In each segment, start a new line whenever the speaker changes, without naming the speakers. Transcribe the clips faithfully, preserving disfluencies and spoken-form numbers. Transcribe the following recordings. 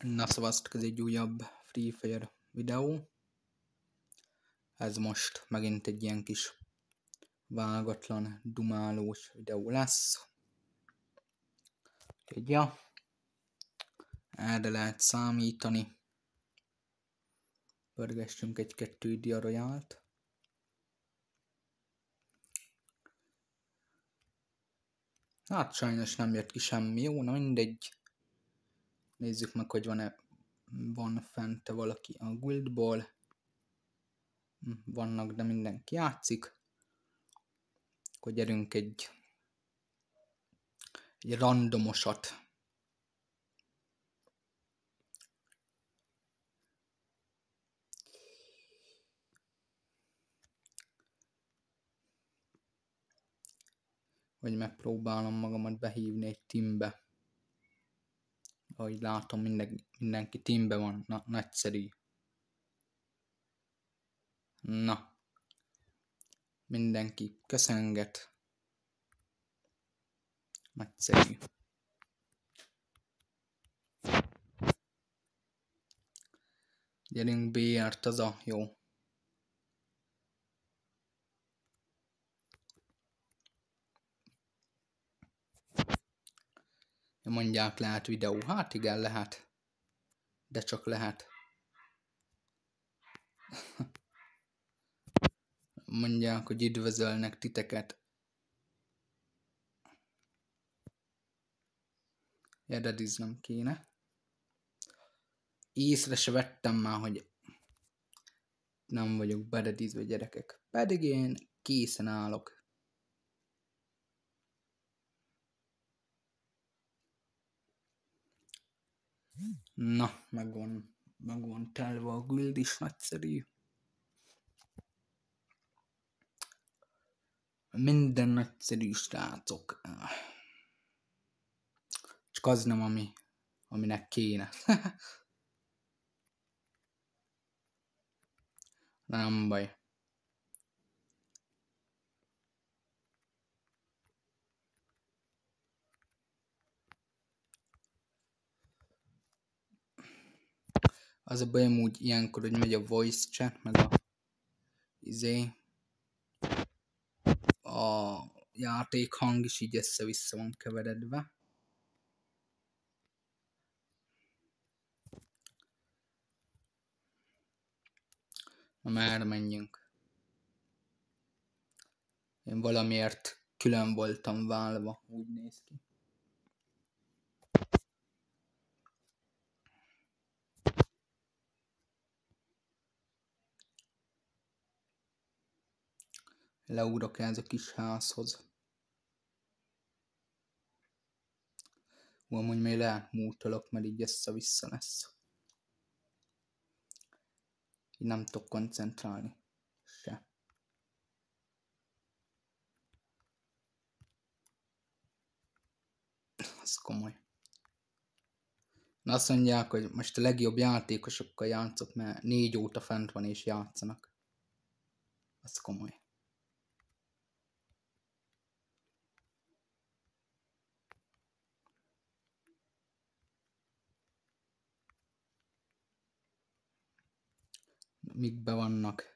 Na szavaztok, ez egy újabb Free Fire videó. Ez most megint egy ilyen kis vágatlan, dumálós videó lesz. Úgyhogy ja, erre lehet számítani. Pörgessünk egy-kettő diarojált. Hát sajnos nem jött ki semmi jó, na mindegy. Nézzük meg, hogy van-e van fent valaki a guildból. Vannak, de mindenki játszik. Akkor gyerünk egy, egy randomosat. Vagy megpróbálom magamat behívni egy teambe. Ahogy látom, minden, mindenki teambe van. Na, nagyszerű. Na. Mindenki köszönget. Nagyszerű. Gyerünk bé er-t, az a jó. Mondják, lehet videó. Hát igen, lehet. De csak lehet. Mondják, hogy üdvözölnek titeket. Erediznem kéne. Észre se vettem már, hogy nem vagyok beredizve, gyerekek. Pedig én készen állok. Na, megvan, megvan telve a guild is, nagyszerű. Minden nagyszerű, srácok. Csak az nem, ami, aminek kéne. Nem baj. Az a bajom úgy ilyenkor, hogy megy a voice chat, meg a izé, a játékhang is így össze-vissza van keveredve. Na már menjünk. Én valamiért külön voltam válva, úgy néz ki. Leugrok ez a kis házhoz. Hú, amúgy még lehet mútolok, mert így össze-vissza lesz. Így nem tudok koncentrálni. Se. Az komoly. Na azt mondják, hogy most a legjobb játékosokkal játszok, mert négy óta fent van és játszanak. Az komoly. Mikbe vannak?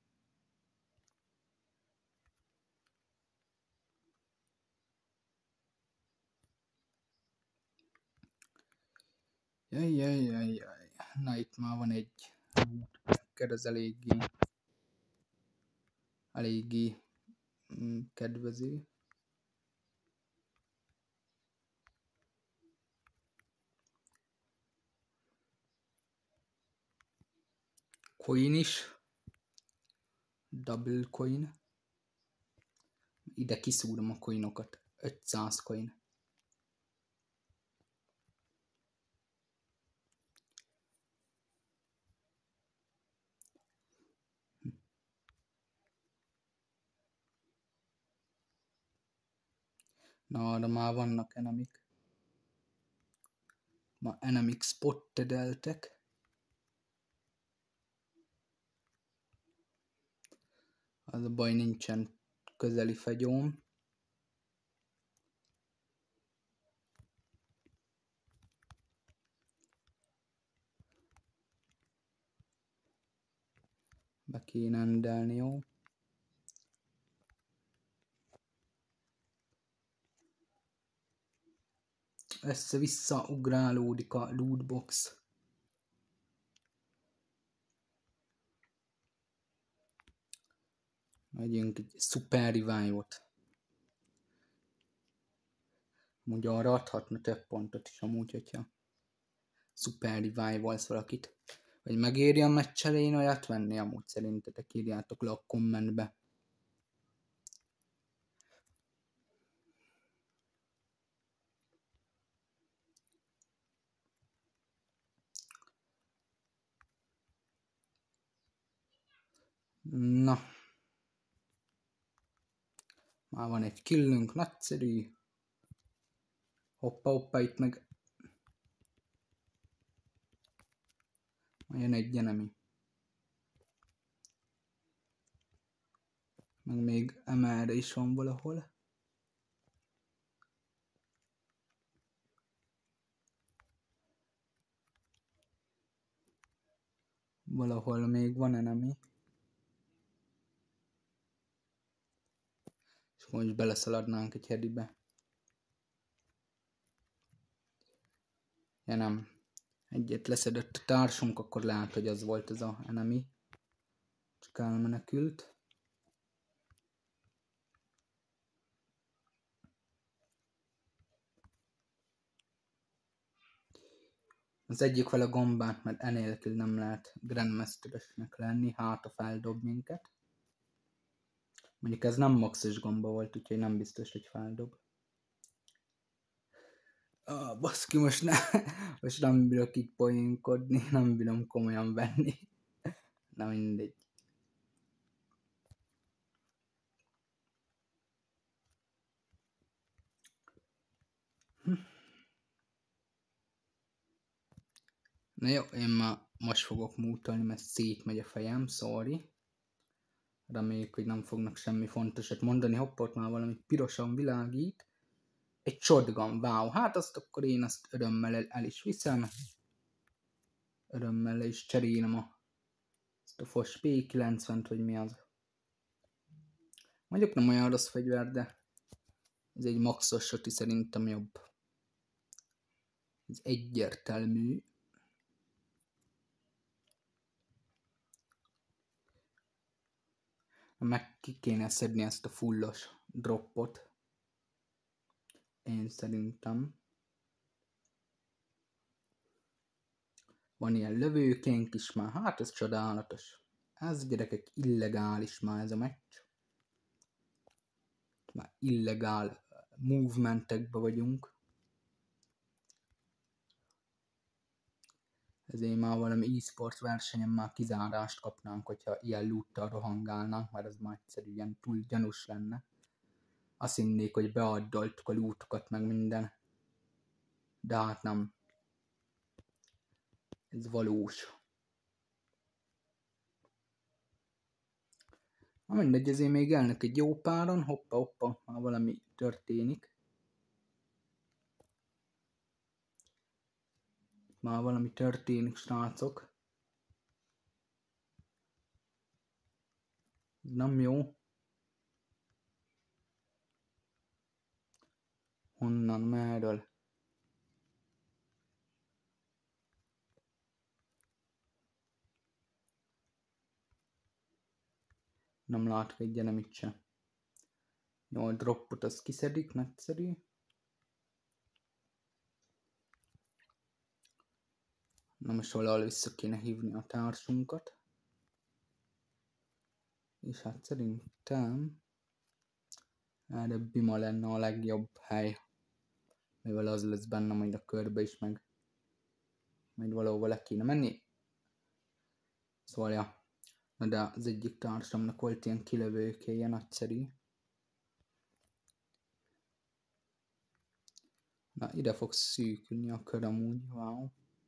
Jaj, jaj, jaj, jaj. Na itt már van egy útbacker, ez eléggé eléggé mm, kedvező. Coin is. Double coin. Ide kiszúrom a coinokat. ötszáz coin. Na, de már vannak enemik. Ma enemik spottedeltek. Az a baj, nincsen közeli fegyóm. Be kéne endelni, jó? Össze-vissza ugrálódik a lootbox. Megyünk egy Super Revive-ot. Amúgy arra adhatna több pontot is amúgy, hogyha Super Revive-olsz valakit. Vagy megéri a meccs elején olyat venni, amúgy szerintetek írjátok le a kommentbe. Na. Már van egy killünk, nagyszerű. Hoppa, hoppa, itt meg... Jön egy enemy. Meg még emelre is van valahol. Valahol még van enemy. És most beleszaladnánk egy hedibe. Ja nem. Egyet leszedett a társunk, akkor lehet, hogy az volt ez a enemy. Csak elmenekült. Az egyik vele gombát, mert enélkül nem lehet Grandmasteresnek lenni, hát a feldob minket. Mondjuk ez nem maxos gomba volt, úgyhogy nem biztos, hogy feldob. Ah, baszki, most, ne, most nem bírok így poénkodni, nem bírom komolyan venni. Na mindegy. Hm. Na jó, én már most fogok mútolni, mert szétmegy a fejem, sorry. Reméljük, hogy nem fognak semmi fontosat mondani. Hoppá, ott már valami pirosan világít. Egy shotgun, wow, hát azt akkor én azt örömmel el, el is viszem. Örömmel le is cserélem a, ezt a Foss P kilencvent, vagy mi az. Mondjuk nem olyan rossz fegyver, de ez egy maxos shoti, szerintem jobb. Ez egyértelmű. Meg ki kéne szedni ezt a fullos droppot. Én szerintem. Van ilyen lövőkénk is már, hát ez csodálatos. Ez gyerekek illegális már ez a meccs. Már illegál movementekbe vagyunk. Ezért már valami e-sport versenyen már kizárást kapnánk, hogyha ilyen loottal rohangálnánk, mert ez már egyszerűen túl gyanús lenne. Azt hinnék, hogy beaddoltuk a lootokat meg minden. De hát nem. Ez valós. Na mindegy, ezért még elnök egy jó páron, hoppa hoppa, már valami történik. Már valami történik, srácok. Ez nem jó. Honnan, merről? Nem látok egy enemy-t se. Jó, a droppot az kiszedik, nagyszerű. Na most valahol vissza kéne hívni a társunkat. És hát szerintem erre Bima lenne a legjobb hely. Mivel az lesz benne majd a körbe is, meg majd valahova le kéne menni. Szóval ja. Na de az egyik társamnak volt ilyen kilövőkéje, nagyszerű. Na ide fog szűkülni a kör amúgy, wow.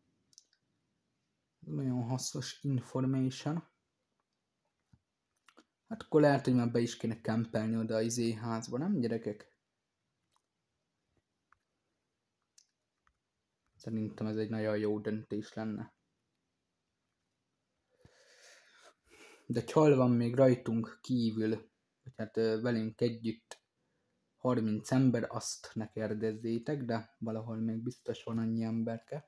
Ez nagyon hasznos information. Hát akkor lehet, hogy már be is kéne kempelni oda a izé házba, nem gyerekek? Szerintem ez egy nagyon jó döntés lenne. De hol van még rajtunk kívül, vagy hát velünk együtt harminc ember, azt ne kérdezzétek, de valahol még biztos van annyi emberke.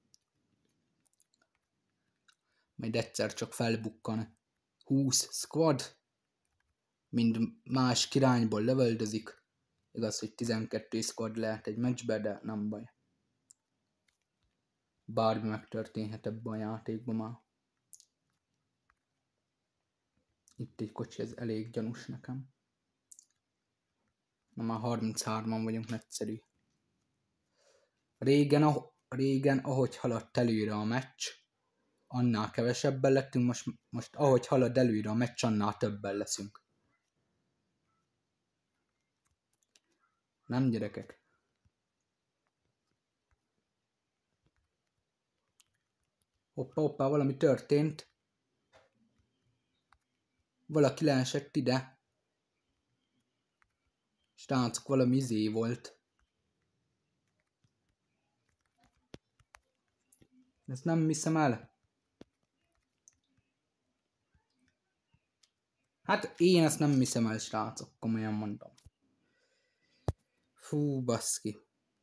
Majd egyszer csak felbukkan húsz squad, mind más kirányból lövöldözik. Igaz, hogy tizenkettő squad lehet egy meccsbe, de nem baj. Bármi megtörténhet ebben a játékban már. Itt egy kocsi, ez elég gyanús nekem. Na már harminchárman vagyunk, nagyszerű. Régen, ah- régen, ahogy haladt előre a meccs, annál kevesebben lettünk, most, most ahogy halad előre a meccs, annál többen leszünk. Nem, gyerekek? Hoppá, hoppá, valami történt. Valaki leesett ide. Srácok, valami izé volt. Ezt nem hiszem el. Hát én ezt nem hiszem el, srácok, komolyan mondom. Fú, baszki.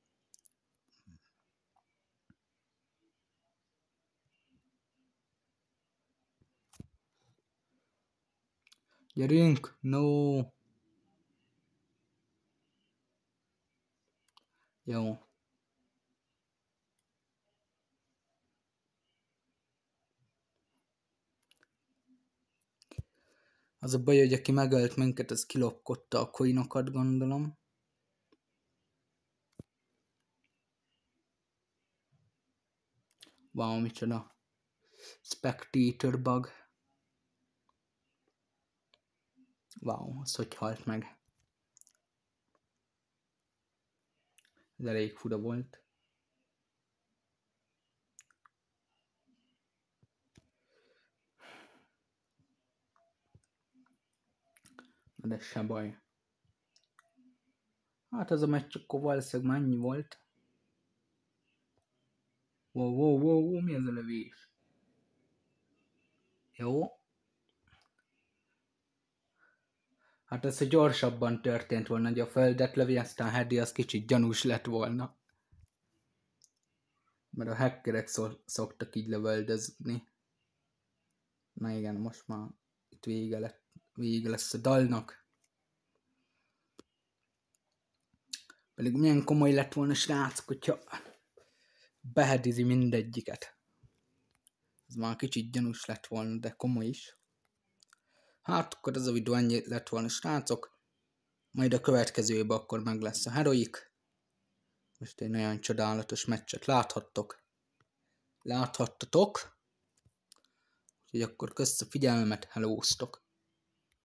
Gyerünk! No! Jó. Az a baj, hogy aki megölt minket, az kilopkodta a coinokat, gondolom. Wow, micsoda. Spectator bug. Wow, az hogy halt meg. Ez elég fura volt. De se baj. Hát ez a meccs akkor valószínűleg mennyi volt. Wow, wow, wow, wow, mi ez a lövés? Jó. Hát ez, hogy gyorsabban történt volna, hogy a földet lövi, aztán Hedi az kicsit gyanús lett volna. Mert a hackerek szoktak így lövöldözni. Na igen, most már itt vége, lett, vége lesz a dalnak. Pedig milyen komoly lett volna, srácok, hogyha behedizi mindegyiket. Ez már kicsit gyanús lett volna, de komoly is. Hát akkor ez a videó ennyi lett volna, srácok. Majd a következőben akkor meg lesz a heroik. Most egy nagyon csodálatos meccset láthattok. Láthattatok. Úgyhogy akkor köszt a figyelmet, hellóztok.